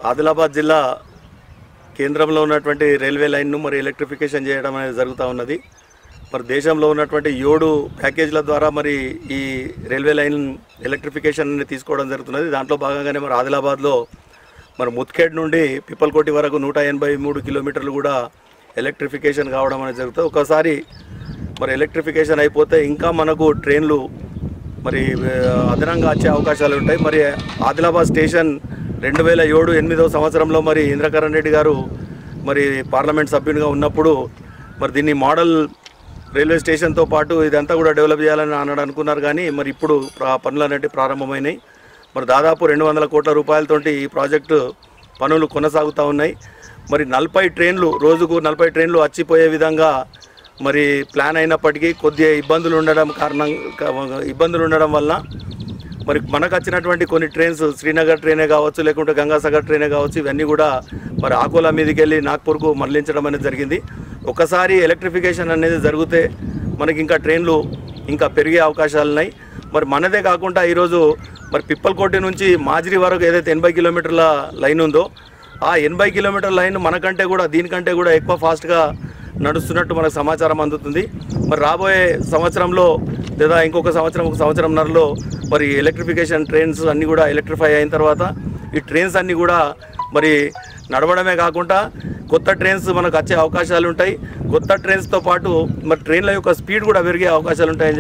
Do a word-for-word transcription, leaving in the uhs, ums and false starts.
ఆదిలాబాద్ జిల్లా కేంద్రంలో ఉన్నటువంటి రైల్వే లైన్ను మరి ఎలక్ట్రిఫికేషన్ చేయడం అనేది జరుగుతూ ఉన్నది. మరి దేశంలో ఉన్నటువంటి ఏడు ప్యాకేజీల ద్వారా మరి ఈ రైల్వే లైన్ ఎలక్ట్రిఫికేషన్ తీసుకోవడం జరుగుతున్నది. దాంట్లో భాగంగానే మరి ఆదిలాబాద్లో మరి ముత్ఖేడ్ నుండి పిప్పల్కోటి వరకు నూట ఎనభై మూడు కిలోమీటర్లు కూడా ఎలక్ట్రిఫికేషన్ కావడం అనేది జరుగుతుంది. ఒకసారి మరి ఎలక్ట్రిఫికేషన్ అయిపోతే ఇంకా మనకు ట్రైన్లు మరి అదనంగా వచ్చే అవకాశాలు ఉంటాయి. మరి ఆదిలాబాద్ స్టేషన్ రెండు వేల ఏడు ఎనిమిదవ సంవత్సరంలో మరి ఇంద్రకరణ్ రెడ్డి గారు మరి పార్లమెంట్ సభ్యునిగా ఉన్నప్పుడు మరి దీన్ని మోడల్ రైల్వే స్టేషన్తో పాటు ఇదంతా కూడా డెవలప్ చేయాలని అన్నాడు అనుకున్నారు. కానీ మరి ఇప్పుడు పనులు అనేవి ప్రారంభమైనాయి. మరి దాదాపు రెండు వందల కోట్ల రూపాయలతోటి ఈ ప్రాజెక్టు పనులు కొనసాగుతూ ఉన్నాయి. మరి నలభై ట్రైన్లు రోజుకు నలభై ట్రైన్లు వచ్చిపోయే విధంగా మరి ప్లాన్ అయినప్పటికీ కొద్దిగా ఇబ్బందులు ఉండడం కారణం ఇబ్బందులు ఉండడం వల్ల మరి మనకు వచ్చినటువంటి కొన్ని ట్రైన్స్ శ్రీనగర్ ట్రైనే కావచ్చు, లేకుంటే గంగాసాగర్ ట్రైనే కావచ్చు, ఇవన్నీ కూడా మరి ఆకోలా మీదకి వెళ్ళి నాగ్పూర్కు మరలించడం అనేది జరిగింది. ఒకసారి ఎలక్ట్రిఫికేషన్ అనేది జరిగితే మనకి ఇంకా ట్రైన్లు ఇంకా పెరిగే అవకాశాలు ఉన్నాయి. మరి మనదే కాకుండా ఈరోజు మరి పిప్పల్కోటి నుంచి మాజిరి వరకు ఏదైతే ఎనభై కిలోమీటర్ల లైన్ ఉందో ఆ ఎనభై కిలోమీటర్ల లైన్ మనకంటే కూడా దీనికంటే కూడా ఎక్కువ ఫాస్ట్గా నడుస్తున్నట్టు మనకు సమాచారం అందుతుంది. మరి రాబోయే సంవత్సరంలో లేదా ఇంకొక సంవత్సరం ఒక సంవత్సరంన్నరలో మరి ఎలక్ట్రిఫికేషన్ ట్రైన్స్ అన్నీ కూడా ఎలక్ట్రిఫై అయిన తర్వాత ఈ ట్రైన్స్ అన్నీ కూడా మరి నడవడమే కాకుండా కొత్త ట్రైన్స్ మనకు వచ్చే అవకాశాలు ఉంటాయి. కొత్త ట్రైన్స్తో పాటు మరి ట్రైన్ల యొక్క స్పీడ్ కూడా పెరిగే అవకాశాలు ఉంటాయని